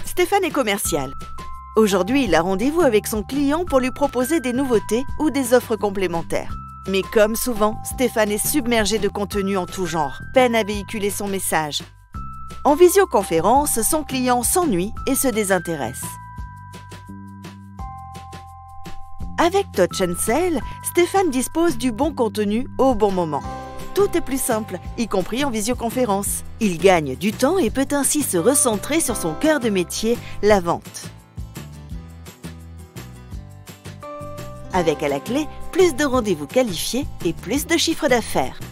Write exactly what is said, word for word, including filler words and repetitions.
Stéphane est commercial. Aujourd'hui, il a rendez-vous avec son client pour lui proposer des nouveautés ou des offres complémentaires. Mais comme souvent, Stéphane est submergé de contenu en tout genre, peine à véhiculer son message. En visioconférence, son client s'ennuie et se désintéresse. Avec Touch and Sell, Stéphane dispose du bon contenu au bon moment. Tout est plus simple, y compris en visioconférence. Il gagne du temps et peut ainsi se recentrer sur son cœur de métier, la vente. Avec à la clé, plus de rendez-vous qualifiés et plus de chiffre d'affaires.